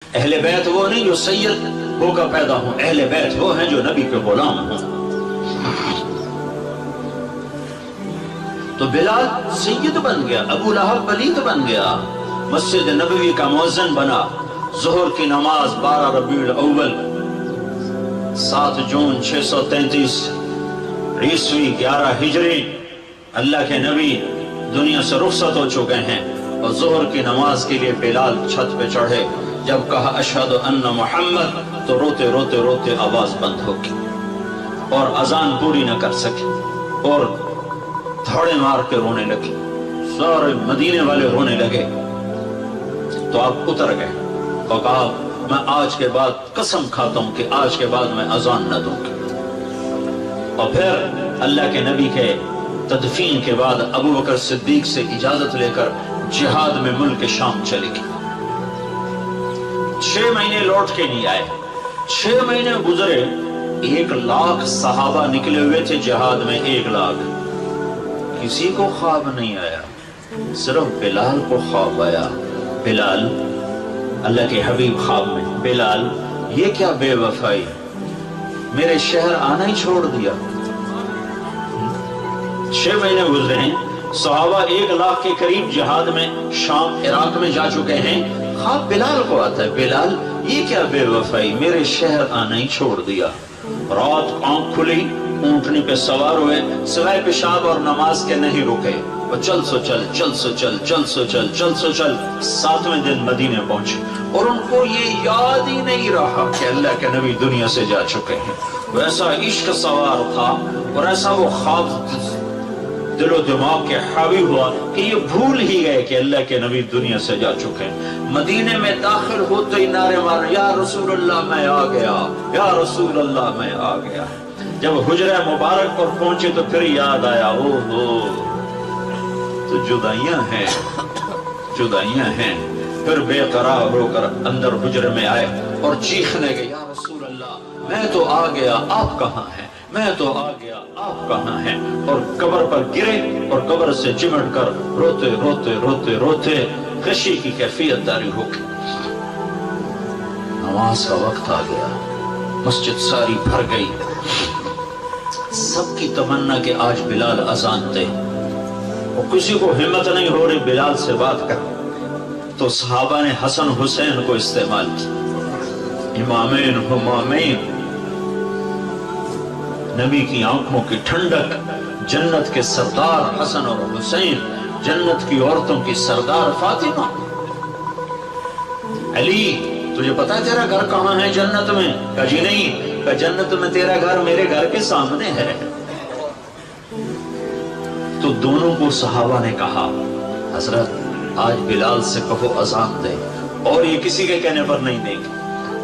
اہل بیت وہ نہیں جو سید ہو کر پیدا ہوں، اہل بیت وہ ہیں جو نبی کے غلام ہوں۔ تو بلال سید بن گیا، ابو لہب پلید بن گیا، مسجد نبوی کا مؤذن بنا۔ ظہر کی نماز 12 ربیع الاول 7 جون 633 عیسوی 11 ہجری، اللہ کے نبی دنیا سے رخصت ہو چکے ہیں، اور ظہر کی نماز کے لیے بلال چھت پہ چڑھے۔ جب کہا اشہد ان محمد تو روتے روتے روتے آواز بند ہو گئی اور اذان پوری نہ کر سکے، اور دھاڑے مار کے رونے لگے، سارے مدینے والے رونے لگے۔ تو آپ اتر گئے اور کہا میں آج کے بعد قسم کھاتا ہوں کہ آج کے بعد میں اذان نہ دوں گا۔ اور پھر اللہ کے نبی کے تدفین کے بعد ابو بکر صدیق سے اجازت لے کر جہاد میں ملک شام چلے گئے۔ 6 مہینے لوٹ کے نہیں آئے، 6 مہینے گزرے، 1 لاکھ صحابہ نکلے ہوئے تھے جہاد میں، 1 لاکھ، کسی کو خواب نہیں آیا، صرف بلال کو خواب آیا۔ بلال، اللہ کے حبیب خواب میں، بلال یہ کیا بے وفائی، میرے شہر آنا ہی چھوڑ دیا۔ 6 مہینے گزرے ہیں، صحابہ 1 لاکھ کے قریب جہاد میں شام عراق میں جا چکے ہیں، خواب بلال کو آتا ہے، بلال یہ کیا بے وفائی، میرے شہر آنا ہی چھوڑ دیا۔ رات آنکھ کھلی، اونٹنی پہ سوار ہوئے، سوائے پیشاب اور نماز کے نہیں رکے، وہ چل سو چل، چل سو چل، چل سو چل، چل سو چل، 7ویں دن مدینے پہنچے، اور ان کو یہ یاد ہی نہیں رہا کہ اللہ کے نبی دنیا سے جا چکے ہیں۔ ویسا عشق سوار تھا اور ایسا وہ خواب دل و دماغ کے حاوی ہوا کہ یہ بھول ہی گئے کہ اللہ کے نبی دنیا سے جا چکے ہیں۔ مدینے میں داخل ہوتے ہی نعرے مارے، یا رسول اللہ میں آ گیا، یا رسول اللہ میں آ گیا۔ جب حجرہ مبارک پر پہنچے تو پھر یاد آیا، او ہو تو جدائیاں ہیں، جدائیاں ہیں۔ پھر بے قرار ہو کر اندر حجرے میں آئے اور چیخنے گئے، یا رسول اللہ میں تو آ گیا، آپ کہاں ہیں، میں تو آ گیا، آپ کہاں ہیں۔ اور قبر پر گرے اور قبر سے چمٹ کر روتے روتے روتے روتے خشی کی کیفیت داری ہو گئی۔ نماز کا وقت آ گیا، مسجد ساری بھر گئی، سب کی تمنا کہ آج بلال اذان دے، اور کسی کو ہمت نہیں ہو رہی بلال سے بات کر۔ تو صحابہ نے حسن حسین کو استعمال کی، امامین ہمامین، نبی کی آنکھوں کی ٹھنڈک، جنت کے سردار حسن اور حسین، جنت کی عورتوں کی سردار فاطمہ۔ علی تجھے پتا ہے تیرا گھر کہاں ہے جنت میں؟ کہا جی نہیں۔ کہا جنت میں تیرا گھر میرے گھر کے سامنے ہے۔ تو دونوں کو صحابہ نے کہا، حضرت آج بلال سے کہو اذان دے، اور یہ کسی کے کہنے پر نہیں دیں گے۔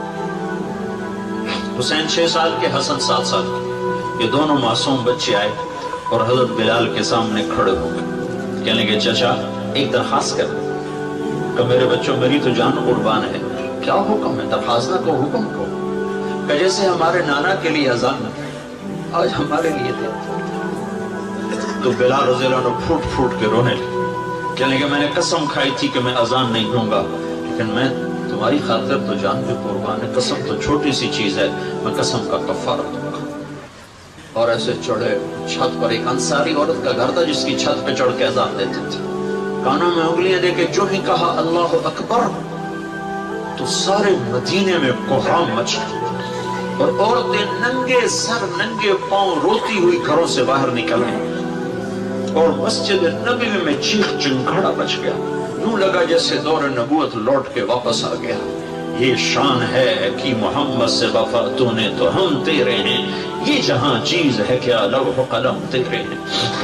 حسین 6 سال کے، حسن 7 سال کے، یہ دونوں معصوم بچے آئے اور حضرت بلال کے سامنے کھڑے ہو گئے، کہنے لگے چچا ایک درخواست کر، کہ میرے بچوں میری تو جان قربان ہے، کیا حکم ہے؟ درخواست نہ کو، حکم کو، کہ جیسے ہمارے نانا کے لیے اذان آج ہمارے لیے دے۔ تو بلال رضی اللہ عنہ پھوٹ پھوٹ کے رونے لگے، کہنے لگے میں نے قسم کھائی تھی کہ میں اذان نہیں دوں گا، لیکن میں تمہاری خاطر تو جان بھی قربان ہے، قسم تو چھوٹی سی چیز ہے، میں قسم کا کفارہ دوں گا۔ اور ایسے چڑھے چھت پر، ایک انصاری عورت کا گھر تھا جس کی چھت پہ چڑھ کے اذان دیتے تھے، کانوں میں انگلیاں دے کے جو ہی کہا اللہ اکبر تو سارے مدینے میں کوہرام مچ گیا، اور عورتیں ننگے سر ننگے پاؤں روتی ہوئی گھروں سے باہر نکل گئی، اور مسجد نبوی میں چیخ چنگھاڑا مچ گیا، یوں لگا جیسے دور نبوت لوٹ کے واپس آ گیا۔ یہ شان ہے کہ محمد سے وفا تو نے تو ہم تیرے ہیں، یہ جہاں چیز ہے کیا لوح قلم تیرے ہیں۔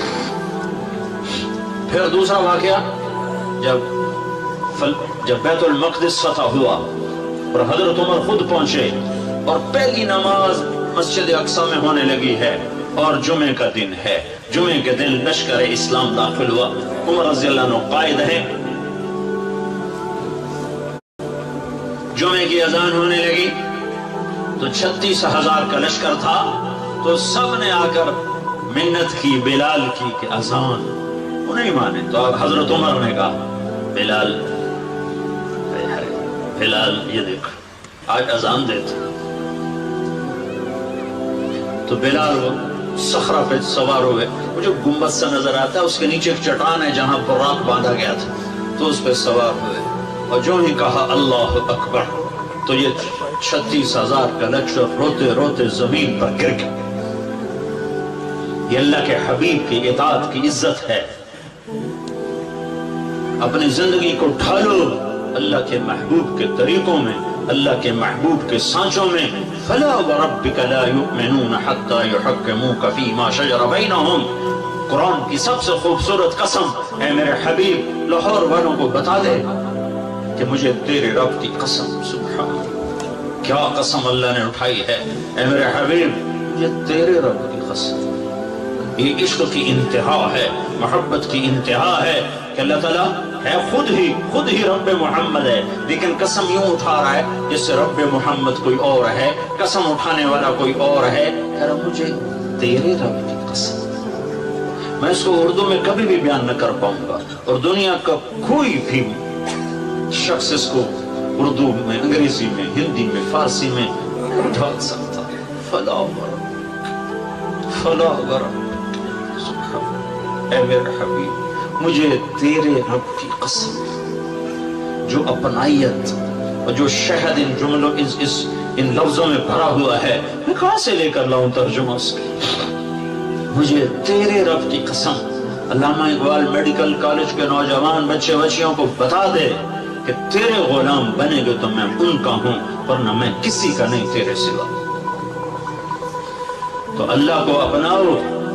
پھر دوسرا واقعہ، جب بیت المقدس فتح ہوا اور حضرت عمر خود پہنچے اور پہلی نماز مسجد اقصی میں ہونے لگی ہے اور جمعے کا دن ہے، جمعے کے دن لشکر اسلام داخل ہوا، عمر رضی اللہ عنہ قائد ہے، جمعے کی اذان ہونے لگی تو 36,000 کا لشکر تھا، تو سب نے آ کر منت کی بلال کی کہ اذان، وہ نہیں مانے، تو اب حضرت عمر نے کہا بلال بلال یہ دیکھ آج اذان دیتا تو بلال وہ صخرہ پہ سوار ہوئے، وہ جو گنبد سا نظر آتا ہے اس کے نیچے ایک چٹان ہے جہاں براق باندھا گیا تھا، تو اس پہ سوار ہوئے اور جو ہی کہا اللہ اکبر تو یہ 36,000 کا لشکر روتے روتے زمین پر گر گئے۔ یہ اللہ کے حبیب کی اطاعت کی عزت ہے۔ اپنی زندگی کو ڈھالو اللہ کے محبوب کے طریقوں میں، اللہ کے محبوب کے سانچوں میں۔ فلا وربک لا یؤمنون حتی یحکموک فیما شجر بینہم، قرآن کی سب سے خوبصورت قسم، اے میرے حبیب لاہور والوں کو بتا دے کہ مجھے تیرے رب کی قسم، سبحان کیا قسم اللہ نے اٹھائی ہے، اے میرے حبیب مجھے تیرے رب کی قسم۔ یہ عشق کی انتہا ہے، محبت کی انتہا ہے کہ اللہ تعالیٰ ہے خود ہی رب محمد ہے، لیکن قسم یوں اٹھا رہا ہے جس سے رب محمد کوئی اور ہے، قسم اٹھانے والا کوئی اور ہے۔ مجھے تیرے رب کی قسم، میں اس کو اردو میں کبھی بھی بیان نہ کر پاؤں گا، اور دنیا کا کوئی بھی شخص اس کو اردو میں، انگریزی میں، ہندی میں، فارسی میں ڈھال سکتا۔ فلا ورب اے میرے حبیب مجھے تیرے رب کی قسم، جو اپنائیت اور جو شہد ان جملوں ان لفظوں میں بھرا ہوا ہے، میں کہاں سے لے کر لاؤں ترجمہ اس کی؟ مجھے تیرے رب کی قسم۔ علامہ اقبال میڈیکل کالج کے نوجوان بچے بچیوں کو بتا دے کہ تیرے غلام بنے گے تو میں ان کا ہوں، ورنہ میں کسی کا نہیں تیرے سوا۔ تو اللہ کو اپناؤ،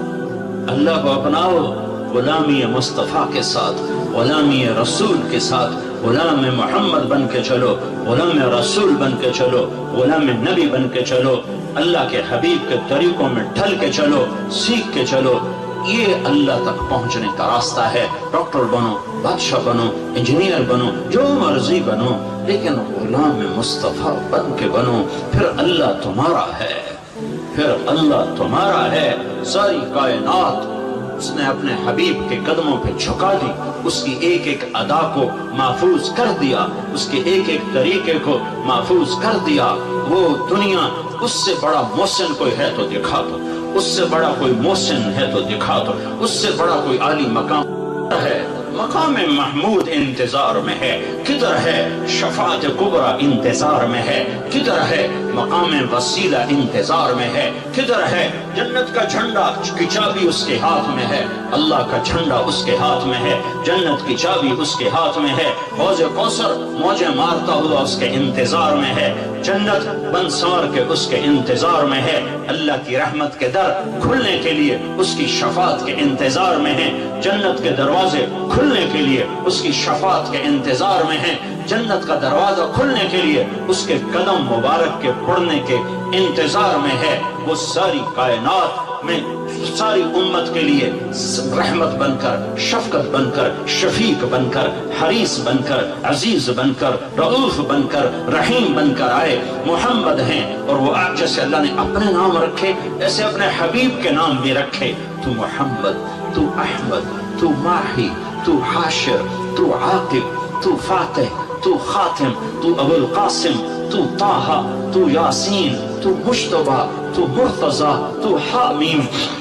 اللہ کو اپناؤ، غلامی مصطفیٰ کے ساتھ، غلامی رسول کے ساتھ، غلام محمد بن کے چلو، غلام رسول بن کے چلو، غلام نبی بن کے چلو، اللہ کے حبیب کے طریقوں میں ڈھل کے چلو، سیکھ کے چلو۔ یہ اللہ تک پہنچنے کا راستہ ہے۔ ڈاکٹر بنو، بادشاہ بنو، انجینئر بنو، جو مرضی بنو، لیکن غلام مصطفیٰ بن کے بنو، پھر اللہ تمہارا ہے، پھر اللہ تمہارا ہے۔ ساری کائنات اس نے اپنے حبیب کے قدموں پہ جھکا دی، اس کی ایک ایک ادا کو محفوظ کر دیا، اس کے ایک ایک طریقے کو محفوظ کر دیا۔ وہ دنیا اس سے بڑا محسن کوئی ہے تو دکھا دو، اس سے بڑا کوئی محسن ہے تو دکھا دو، اس سے بڑا کوئی عالی مقام ہے۔ مقام محمود انتظار میں ہے، کدھر ہے شفاعت کبریٰ انتظار میں ہے، کدھر ہے مقام وسیلہ انتظار میں ہے، کدھر ہے جنت کا جھنڈا کی چابی اس کے ہاتھ میں ہے، اللہ کا جھنڈا اس کے ہاتھ میں ہے، جنت کی چابی اس کے ہاتھ میں ہے، حوض کوثر موجیں مارتا ہوا اس کے انتظار میں ہے، جنت بن سنور کے اس کے انتظار میں ہے، اللہ کی رحمت کے در کھلنے کے لیے اس کی شفاعت کے انتظار میں ہے، جنت کے دروازے کھلنے کے لیے اس کی شفاعت کے انتظار میں ہیں، جنت کا دروازہ کھلنے کے لیے اس کے قدم مبارک کے پڑنے کے انتظار میں ہے۔ وہ ساری کائنات میں ساری امت کے لیے رحمت بن کر، شفقت بن کر، شفیق بن کر، حریص بن کر، عزیز بن کر، رؤوف بن کر، رحیم بن کر آئے۔ محمد ہیں، اور وہ جیسے اللہ نے اپنے نام رکھے ایسے اپنے حبیب کے نام بھی رکھے۔ تو محمد، تو احمد، تو ماہی، تو حاشر، تو عاقب، تو فاتح، تو خاتم، تو ابو القاسم، تو طٰہٰ، تو یاسین، تو مجتبیٰ، تو مرتضیٰ، تو حامیم،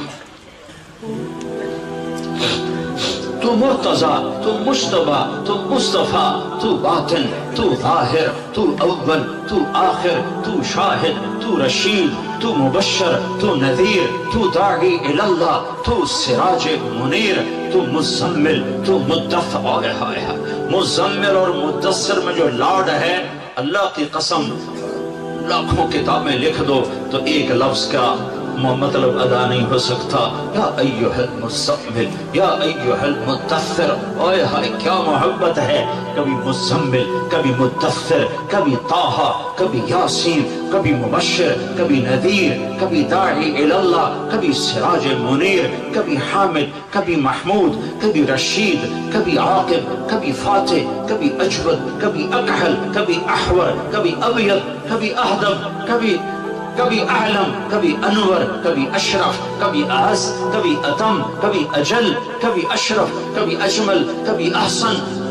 تو مرتضیٰ، تو مجتبیٰ، تو مصطفیٰ، تو باطن، تو ظاہر، تو اول، تو آخر، تو شاہد، تو رشید، تو مبشر، تو نذیر، تو داعی اللہ، تو سراج منیر، تو مزمل، تو مدثر۔ مزمل اور مدثر میں جو لاڈ ہے، اللہ کی قسم لاکھوں کتابیں لکھ دو تو ایک لفظ کا مطلب ادا نہیں ہو سکتا۔ یا ایھا المزمل، یا ایھا المدثر، اوئے ہائے کیا محبت ہے۔ کبھی مزمل، کبھی مدثر، کبھی طٰہٰ، کبھی یاسین، کبھی مبشر، کبھی نذیر، کبھی داعی اللہ، کبھی سراج منیر، کبھی حامد، کبھی محمود، کبھی رشید، کبھی عاقب، کبھی فاتح، کبھی اجود، کبھی اکحل، کبھی احور، کبھی ابیض، کبھی اہدب، کبھی اعلم، کبھی انور، کبھی اشرف، کبھی اعز، کبھی اتم، کبھی اجل، کبھی اشرف، کبھی اجمل، کبھی احسن،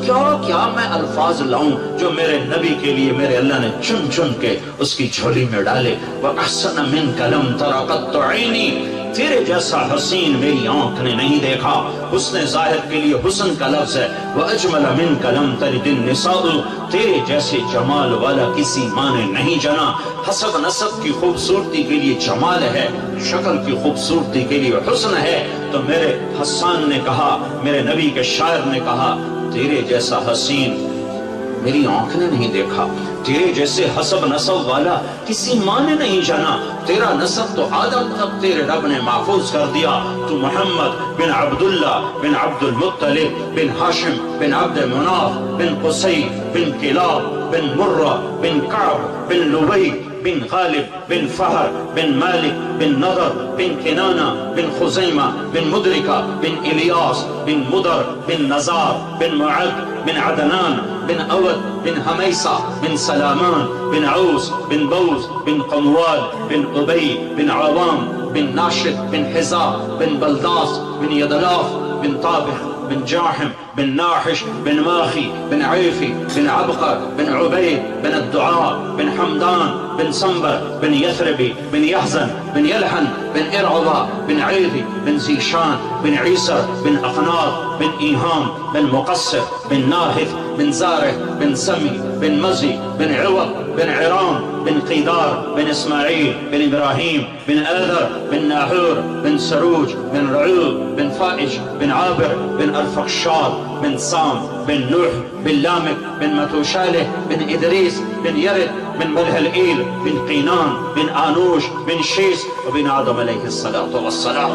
کیا کیا میں الفاظ لاؤں جو میرے نبی کے لیے میرے اللہ نے چن چن کے اس کی جھولی میں ڈالے. وَأَحْسَنَ مِنْكَ لَمْ تَرَ قَطُّ عَيْنِي، تیرے جیسا حسین میری آنکھ نے نہیں دیکھا. حسن ظاہر کے لیے حسن کا لفظ ہے. وَأَجْمَلَ مِنْكَ لَمْ تَلِدِ النِّسَاءُ، تیرے جیسے جمال والا کسی ماں نے نہیں جنا. حسب نسب کی خوبصورتی کے لیے جمال ہے، شکل کی خوبصورتی کے لیے حسن ہے. تو میرے حسان نے کہا، میرے نبی کے شاعر نے کہا، تیرے جیسا حسین میری آنکھ نے نہیں دیکھا، تیرے جیسے حسب نسب والا کسی ماں نے نہیں جانا. تیرا نسب تو آدم تک تیرے رب نے محفوظ کر دیا. تو محمد بن عبداللہ بن عبد المطلب بن ہاشم بن عبد مناف بن قصی بن کلاب بن مرہ بن کعب بن لبی بن غالب بن فہر بن مالک بن نضر بن کنانہ بن خزیمہ بن مدرکہ بن الیاس بن مدر بن نزار بن معد بن عدنان بن اود بن حمیسہ بن سلامان بن عوس بن بوز بن قموال بن ابی بن عوام بن ناشد بن حزا بن بلداس بن یدلاف بن طابخ بن جاحم بن ناحش بن ماخي بن عيفي بن عبقر بن عبيد بن الدعاء بن حمدان بن صنبر بن يثربي بن يحزن بن يلحن بن إرعضة بن عيذي بن زيشان بن عيسر بن أقناط بن إيهام بن مقصر بن ناهث بن زاره بن سمي بن مزي بن عوض بن عرام بن قيدار بن إسماعيل بن إبراهيم بن آذر بن ناحور بن سروج بن رعوب بن فائج بن عابر بن الفقشار بن سام بن نوح بن لامك بن متوشاله بن إدريس بن يرد بن ملهلئيل بن قينان بن آنوش بن شيس وبن آدم عليه الصلاة والسلام.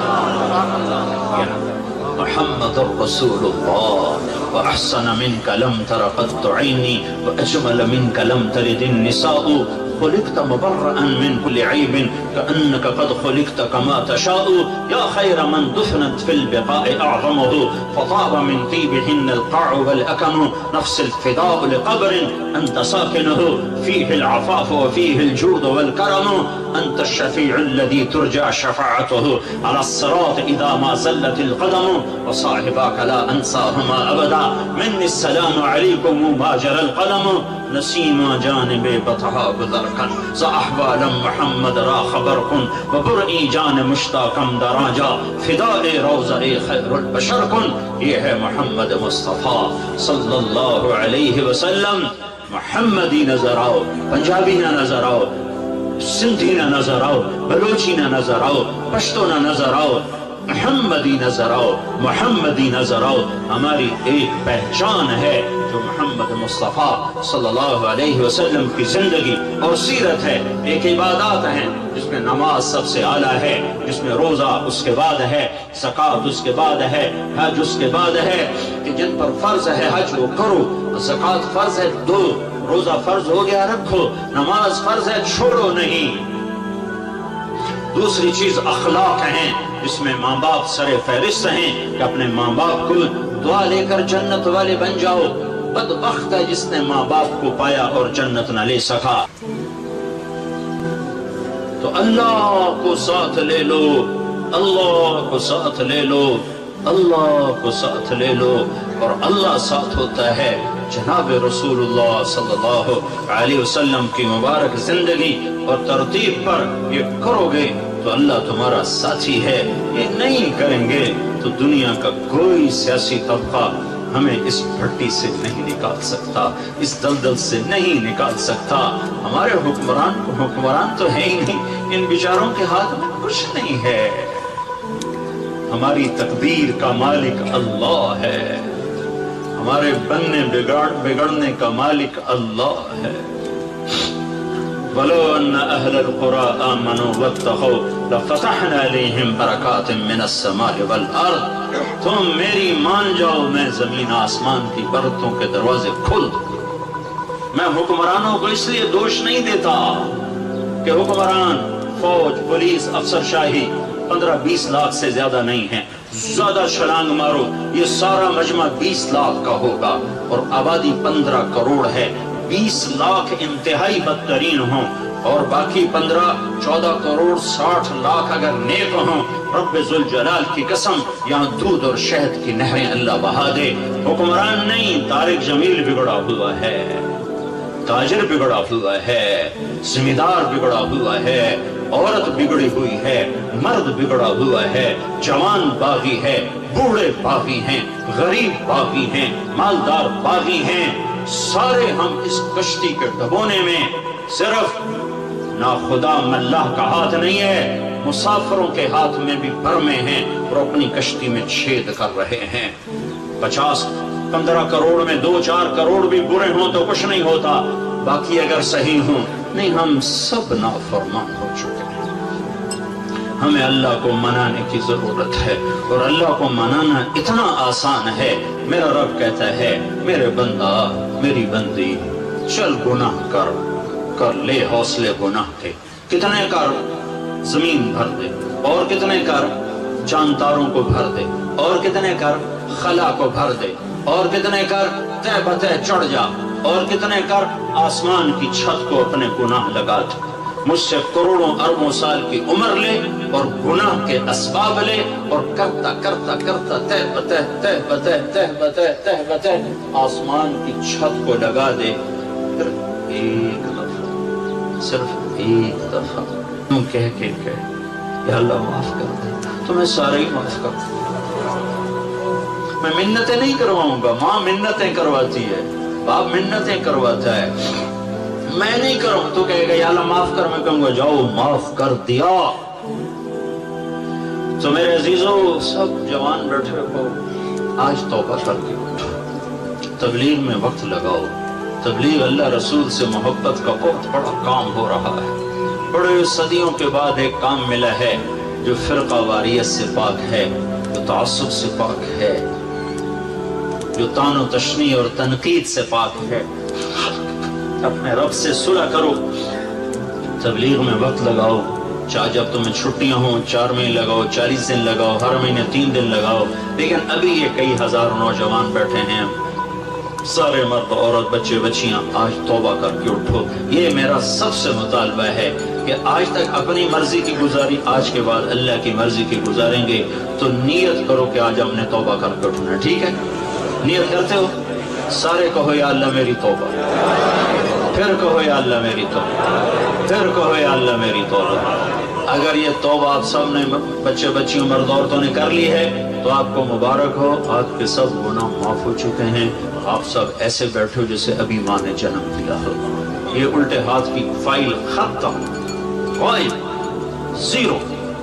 محمد رسول الله. وأحسن منك لم تر قط عيني وأجمل منك لم تلد النساء. خلقت مبرأ من كل عيب كأنك قد خلقت كما تشاء. يا خير من دفنت في البقاء أعظمه فطاب من طيبهن القاع والأكم. نفس الفداء لقبر أنت ساكنه فيه العفاف وفيه الجود والكرم. أنت الشفيع الذي ترجع شفاعته على الصراط إذا ما زلت القدم. وصاحباك لا أنساهما أبدا مني السلام عليكم ما جرى القلم. نسيما جانب بطحا بذركن زأحبالا محمد را خبركن وبرئي جان مشتاقم دراجا فدائي روزئي خير البشر كن. یہ ہے محمد مصطفیٰ صلی اللہ علیہ وسلم. محمدی نظر آؤ، پنجابی نہ نظر آؤ، سندھی نہ نظر آؤ، بلوچی نہ نظر آؤ، پشتو نہ نظر آؤ، محمدی نظر آؤ، محمدی نظر آؤ. ہماری ایک پہچان ہے جو محمد مصطفیٰ صلی اللہ علیہ وسلم کی زندگی اور سیرت ہے. ایک عبادات ہیں جس میں نماز سب سے اعلیٰ ہے، جس میں روزہ اس کے بعد ہے، زکوٰۃ اس کے بعد ہے، حج اس کے بعد ہے. کہ جن پر فرض ہے حج وہ کرو، زکوٰۃ فرض ہے دو، روزہ فرض ہو گیا رکھو، نماز فرض ہے چھوڑو نہیں. دوسری چیز اخلاق ہیں جس میں ماں باپ سر فہرست ہیں کہ اپنے ماں باپ کو دعا لے کر جنت والے بن جاؤ. بدبخت ہے جس نے ماں باپ کو پایا اور جنت نہ لے سکا. تو اللہ کو ساتھ لے لو، اللہ کو ساتھ لے لو، اللہ کو ساتھ لے لو. اور اللہ ساتھ ہوتا ہے جناب رسول اللہ صلی اللہ علیہ وسلم کی مبارک زندگی اور ترتیب پر یہ کرو گے تو اللہ تمہارا ساتھی ہے. یہ نہیں کریں گے تو دنیا کا کوئی سیاسی طبقہ ہمیں اس بھٹی سے نہیں نکال سکتا، اس دلدل سے نہیں نکال سکتا. ہمارے حکمران تو ہے ہی نہیں، ان بیچاروں کے ہاتھ میں کچھ نہیں ہے. ہماری تقدیر کا مالک اللہ ہے، ہمارے بننے بگڑنے کا مالک اللہ ہے. وَلَوْ أَنَّ أَهْلَ الْقُرَىٰ آمَنُوا وَاتَّقَوْا لَفَتَحْنَا عَلَيْهِمْ بَرَكَاتٍ مِّنَ السَّمَاءِ وَالْأَرْضِ. تم میری مان جاؤ، میں زمین آسمان کی برتوں کے دروازے کھول دوں. میں حکمرانوں کو اس لیے دوش نہیں دیتا کہ حکمران، فوج، پولیس، افسر شاہی 15-20 لاکھ سے زیادہ نہیں ہیں. زیادہ چھلانگ مارو، یہ سارا مجمع 20 لاکھ کا ہوگا اور آبادی 15 کروڑ ہے. 20 लाख इंतहाई बदतरीन हों और बाकी 15-14 करोड़ 60 लाख अगर नेक हों, रब्बे जुल जलाल की कसम यहाँ दूध और शहद की नहरें अल्लाह बहा दे। हुक्मरान नहीं, तारिक जमील बिगड़ा हुआ है, ताजिर बिगड़ा हुआ है, जिम्मेदार बिगड़ा हुआ है, औरत बिगड़ी हुई है, मर्द बिगड़ा हुआ है, जवान बागी है, बूढ़े बागी हैं, गरीब बागी हैं, मालदार बागी हैं। सारे हम इस कश्ती के डबोने में सिर्फ ना खुदा मल्लाह का हाथ नहीं है, मुसाफिरों के हाथ में भी बरमे हैं और अपनी कश्ती में छेद कर रहे हैं। 50-15 करोड़ में 2-4 करोड़ भी बुरे हों तो कुछ नहीं होता, बाकी अगर सही हों नहीं, हम सब नाफरमान हो चुके हैं। हमें अल्लाह को मनाने की जरूरत है और अल्लाह को मनाना इतना आसान है। मेरा रब कहता है, मेरे बंदा मेरी बंदी चल गुनाह कर ले हौसले गुनाह के। कितने कर, जमीन भर दे, और कितने कर चांद तारों को भर दे, और कितने कर खला को भर दे, और कितने कर तय बतय चढ़ जा, और कितने कर आसमान की छत को अपने गुनाह लगा दे। मुझसे करोड़ों अरबों साल की उम्र ले और गुनाह के असबाब ले और करता करता करता तह बतह आसमान की छत को लगा दे। फिर एक दफा, सिर्फ एक दफा तुम कह या अल्लाह माफ कर दे, तुम्हें सारे ही माफ कर दे। मैं मिन्नतें नहीं करवाऊंगा, माँ मिन्नतें करवाती है, बाप मिन्नतें करवाता है, मैं नहीं करूं तो कहेगा या अल्लाह माफ कर, मैं कहूंगा जाओ माफ कर दिया। तो मेरे अजीजों, सब जवान बैठे हो, आज तौबा करके उठो, तबलीग में वक्त लगाओ। तबलीग अल्लाह रसूल से मोहब्बत का बहुत बड़ा काम हो रहा है। बड़े सदियों के बाद एक काम मिला है जो फिरका वारियत से पाक है, जो तासुब से पाक है, जो तानो तशनी और तनकीद से पाक है। अपने रब से सुलह करो, तबलीग में वक्त लगाओ, चाहे जब तुम्हें छुट्टियां हो 4 महीने लगाओ, 40 दिन लगाओ, हर महीने 3 दिन लगाओ। लेकिन अभी ये कई हजार नौजवान बैठे हैं, सारे मर्द औरत बच्चे बच्चियां, आज तौबा करके उठो। ये मेरा सबसे मुतालबा है कि आज तक अपनी मर्जी की गुजारी, आज के बाद अल्लाह की मर्जी की गुजारेंगे। तो नियत करो कि आज हमने तौबा करके उठना, ठीक है? नियत करते हो? सारे कहो या अल्लाह मेरी तौबा, फिर कहो या अल्लाह मेरी तौबा, फिर कहो या अल्लाह मेरी तौबा। अगर ये तौबा आप सब ने, बच्चे बच्चियों मर्द औरतों ने कर ली है तो आपको मुबारक हो, आपके सब गुनाह माफ हो चुके हैं। आप सब ऐसे बैठे हो जैसे अभी माँ ने जन्म दिया हो। ये उल्टे हाथ की फाइल खत्म, फाइल जीरो,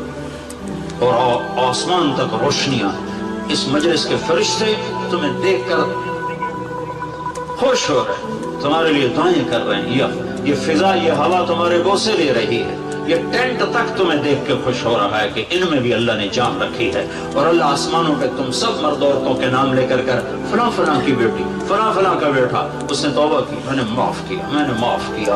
और आसमान तक रोशनियां। इस मजलिस के फरिश्ते तुम्हें देखकर खुश हो रहे हैं, तुम्हारे लिए दुआएं कर रहे हैं। ये फिजा, ये हवा तुम्हारे बोसे ले रही है। ये टेंट तक तुम्हें देख के खुश हो रहा है कि इनमें भी अल्लाह ने जान रखी है। और अल्लाह आसमानों पे तुम सब मर्द औरतों के नाम लेकर कर, फला फला की बेटी, फला फला का बेटा, उसने तौबा की, मैंने माफ किया, मैंने माफ किया।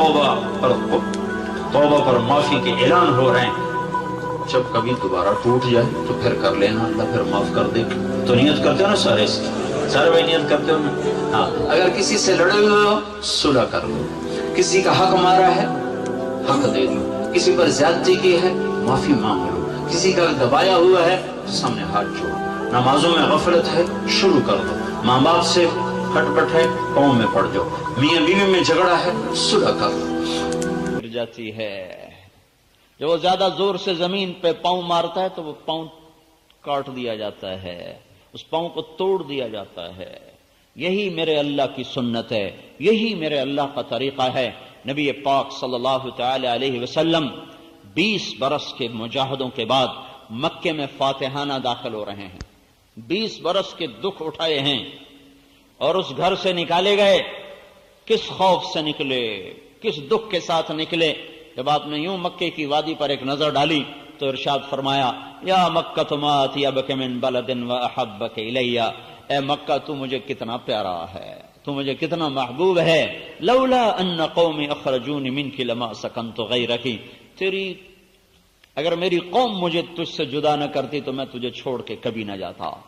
तौबा पर माफी के ऐलान हो रहे हैं। जब कभी दोबारा टूट जाए तो फिर कर लेना, अल्लाह फिर माफ कर दे। तो नियत करते हो ना सारे भाई, नियत करते हो ना? हाँ, अगर किसी से लड़े हुए हो सुलह कर लो, किसी का हक मारा है हक दे दो, किसी पर ज्यादती की है माफी मांग लो, किसी का दबाया हुआ है तो सामने हाथ जोड़ो। नमाजों में गफलत है शुरू कर दो, माँ बाप से खटपट है पाँव में पड़ जाओ, मियाँ बीवी में झगड़ा है सुलह कर दो। गिर जाती है, जब वो ज्यादा जोर से जमीन पे पाँव मारता है तो वो पाँव काट दिया जाता है, उस पाँव को तोड़ दिया जाता है। यही मेरे अल्लाह की सुन्नत है, यही मेरे अल्लाह का तरीका है। नबी पाक सल्लल्लाहु तआला अलैहि वसल्लम 20 बरस के मुजाहिदों के बाद मक्के में फातिहाना दाखिल हो रहे हैं। 20 बरस के दुख उठाए हैं और उस घर से निकाले गए। किस खौफ से निकले, किस दुख के साथ निकले। जब आपने यूं मक्के की वादी पर एक नजर डाली तो इरशाद फरमाया, या मक्का तुमाती अब के मिन बलदिन व अहब्बक इलैया, ए मक्का तू मुझे कितना प्यारा है, तू मुझे कितना महबूब है। लौला अन्न कौमी अखरजूनी मिनकी लमा सकनतु गैरकी, तेरी अगर मेरी कौम मुझे तुझसे जुदा न करती तो मैं तुझे छोड़ के कभी न जाता।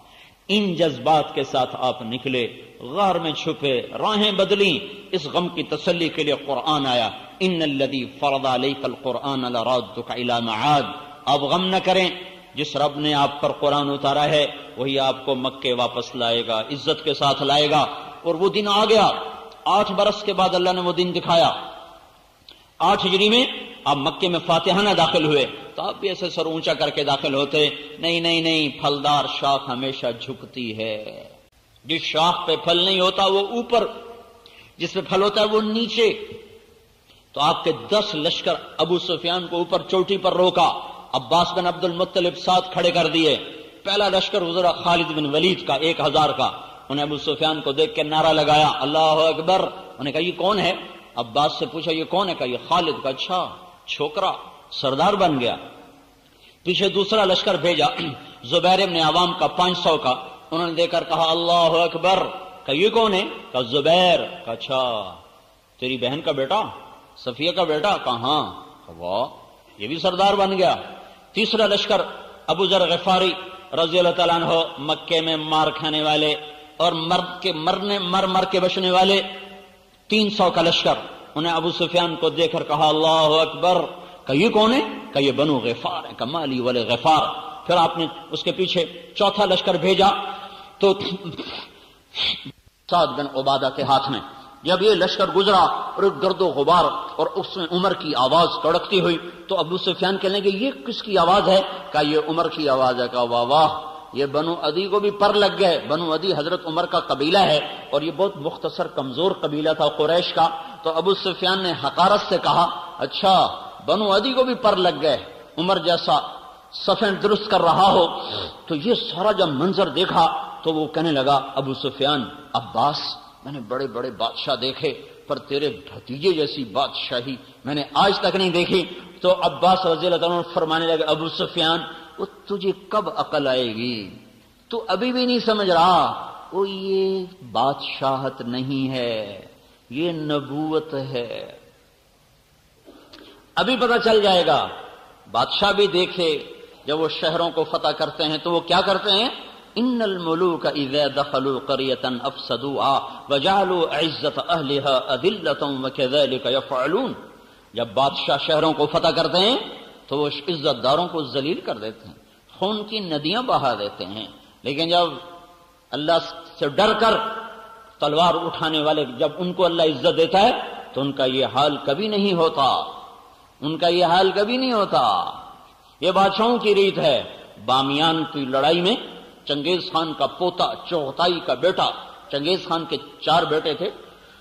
ان جذبات کے ساتھ آپ نکلے، غار میں چھپے، راہیں بدلی، اس غم کی تسلی کے لیے قرآن آیا، ان الذی فرض علیک القرآن لرادک الی معاد۔ آپ غم نہ کریں، جس رب نے آپ پر قرآن اتارا ہے وہی آپ کو مکے واپس لائے گا، عزت کے ساتھ لائے گا۔ اور وہ دن آ گیا، 8 برس کے بعد اللہ نے وہ دن دکھایا۔ 8 ہجری میں آپ مکے میں فاتحانہ داخل ہوئے تو آپ بھی ایسے سر اونچا کر کے داخل ہوتے، نہیں نہیں نہیں، پھلدار شاخ ہمیشہ جھکتی ہے، جس شاخ پہ پھل نہیں ہوتا وہ اوپر، جس پہ پھل ہوتا ہے وہ نیچے۔ تو آپ کے 10 لشکر ابو سفیان کو اوپر چوٹی پر روکا، عباس بن عبد المطلب ساتھ کھڑے کر دیے۔ پہلا لشکر گزرا خالد بن ولید کا 1000 کا، انہیں ابو سفیان کو دیکھ کے نعرہ لگایا اللہ اکبر۔ انہوں نے کہا یہ کون ہے؟ عباس سے پوچھا یہ کون ہے؟ کہا یہ خالد کا۔ اچھا، چھوکرا سردار بن گیا۔ پیچھے دوسرا لشکر بھیجا زبیر ابن عوام کا 500 کا، انہوں نے دیکھ کر کہا اللہ اکبر۔ کہا یہ کون ہے؟ کہا زبیر۔ کہا اچھا تیری بہن کا بیٹا، صفیہ کا بیٹا؟ کہا ہاں۔ واہ، یہ بھی سردار بن گیا۔ تیسرا لشکر ابو ذر غفاری رضی اللہ تعالیٰ عنہ، مکے میں مار کھانے والے اور مر کے بچنے والے 300 کا لشکر، انہیں ابو سفیان کو دیکھ کر کہا اللہ اکبر۔ کہ یہ کون ہے؟ کہ یہ بنو غفار ہے، کہ مالی والے غفار۔ پھر آپ نے اس کے پیچھے چوتھا لشکر بھیجا تو سعد بن عبادہ کے ہاتھ میں۔ جب یہ لشکر گزرا اور گرد و غبار اور اس میں عمر کی آواز کڑکتی ہوئی تو ابو سفیان کہنے لگے یہ کس کی آواز ہے؟ کہا یہ عمر کی آواز ہے۔ کہا واہ واہ، یہ بنو عدی کو بھی پر لگ گئے۔ بنو عدی حضرت عمر کا قبیلہ ہے اور یہ بہت مختصر کمزور قبیلہ تھا قریش کا۔ تو ابو سفیان نے حقارت سے کہا اچھا بنو عدی کو بھی پر لگ گئے، عمر جیسا صفیں درست کر رہا ہو۔ تو یہ سارا جب منظر دیکھا تو وہ کہنے لگا ابو سفیان، عباس میں نے بڑے بڑے بادشاہ دیکھے پر تیرے بھتیجے جیسی بادشاہی میں نے آج تک نہیں دیکھی۔ تو عباس رضی اللہ عنہ فرمانے لگے ابو سفیان وہ تجھے کب عقل آئے گی؟ تو ابھی بھی نہیں سمجھ رہا، وہ یہ بادشاہت نہیں ہے، یہ نبوت ہے، ابھی پتہ چل جائے گا۔ بادشاہ بھی دیکھے جب وہ شہروں کو فتح کرتے ہیں تو وہ کیا کرتے ہیں؟ ان الملوک اذا دخلوا قرية افسدوها وجعلوا عزت اهلها اذلة وكذلك يفعلون۔ جب بادشاہ شہروں کو فتح کرتے ہیں تو وہ عزت داروں کو ذلیل کر دیتے ہیں، خون کی ندیاں بہا دیتے ہیں۔ لیکن جب اللہ سے ڈر کر تلوار اٹھانے والے جب ان کو اللہ عزت دیتا ہے تو ان کا یہ حال کبھی نہیں ہوتا، ان کا یہ حال کبھی نہیں ہوتا۔ یہ بادشاہوں کی ریت ہے۔ بامیان کی لڑائی میں چنگیز خان کا پوتا چغتائی کا بیٹا، چنگیز خان کے 4 بیٹے تھے،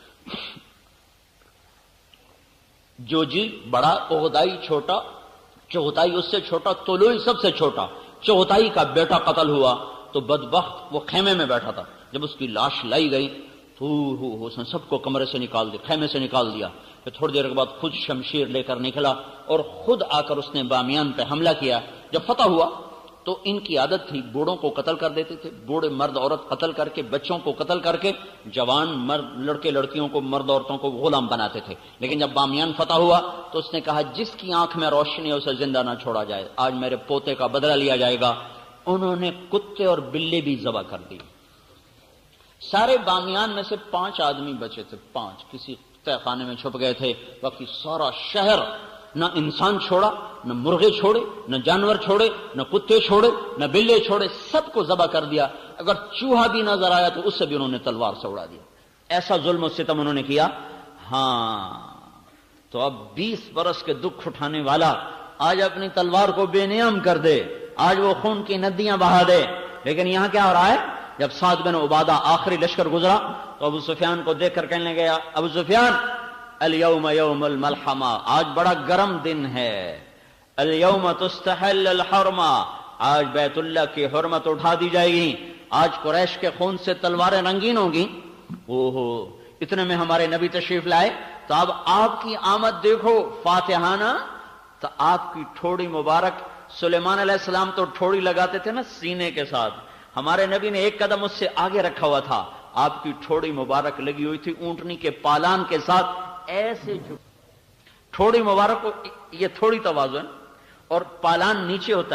جوجی بڑا، عہدائی چھوٹا، چغتائی اس سے چھوٹا، طلوئی سب سے چھوٹا۔ چغتائی کا بیٹا قتل ہوا تو بدبخت وہ خیمے میں بیٹھا تھا، جب اس کی لاش لائی گئی تو اس نے سب کو کمرے سے نکال دیا، خیمے سے نکال دیا۔ پھر تھوڑی دیر کے بعد خود شمشیر لے کر نکلا اور خود آ کر اس نے بامیان پہ حملہ کیا۔ جب فتح ہوا تو ان کی عادت تھی بوڑھوں کو قتل کر دیتے تھے، بوڑھے مرد عورت قتل کر کے، بچوں کو قتل کر کے، جوان مرد لڑکے لڑکیوں کو، مرد عورتوں کو غلام بناتے تھے۔ لیکن جب بامیان فتح ہوا تو اس نے کہا جس کی آنکھ میں روشنی ہے اسے زندہ نہ چھوڑا جائے، آج میرے پوتے کا بدلہ لیا جائے گا۔ انہوں نے کتے اور بلے بھی ذبح کر دی۔ سارے بامیان میں سے 5 آدمی بچے تھے، 5 کسی تہ خانے میں چھپ گئے تھے، باقی سارا شہر نہ انسان چھوڑا، نہ مرغے چھوڑے، نہ جانور چھوڑے، نہ کتے چھوڑے، نہ بلے چھوڑے، سب کو ذبح کر دیا۔ اگر چوہا بھی نظر آیا تو اس سے بھی انہوں نے تلوار سے اڑا دیا۔ ایسا ظلم و ستم انہوں نے کیا۔ ہاں تو اب 20 برس کے دکھ اٹھانے والا آج اپنی تلوار کو بے نیام کر دے، آج وہ خون کی ندیاں بہا دے۔ لیکن یہاں کیا ہو رہا ہے؟ جب سعد بن عبادہ آخری لشکر گزرا تو ابو سفیان کو دیکھ کر کہنے لگا ابو سفیان الیوم یوم الملحمہ، آج بڑا گرم دن ہے، الیوم تستحل الحرمہ، آج بیت اللہ کی حرمت اٹھا دی جائے گی، آج قریش کے خون سے تلواریں رنگین ہوں گی۔ اوہو، اتنے میں ہمارے نبی تشریف لائے تو اب آپ کی آمد دیکھو فاتحانہ، تو آپ کی ٹھوڑی مبارک، سلیمان علیہ السلام تو ٹھوڑی لگاتے تھے نا سینے کے ساتھ، ہمارے نبی نے ایک قدم اس سے آگے رکھا ہوا تھا، آپ کی ٹھوڑی مبارک لگی ہوئی تھی اونٹنی کے پالان کے ساتھ، ایسے ٹھوڑی مبارک کو، یہ تھوڑی توازن اور پالان نیچے ہوتا ہے،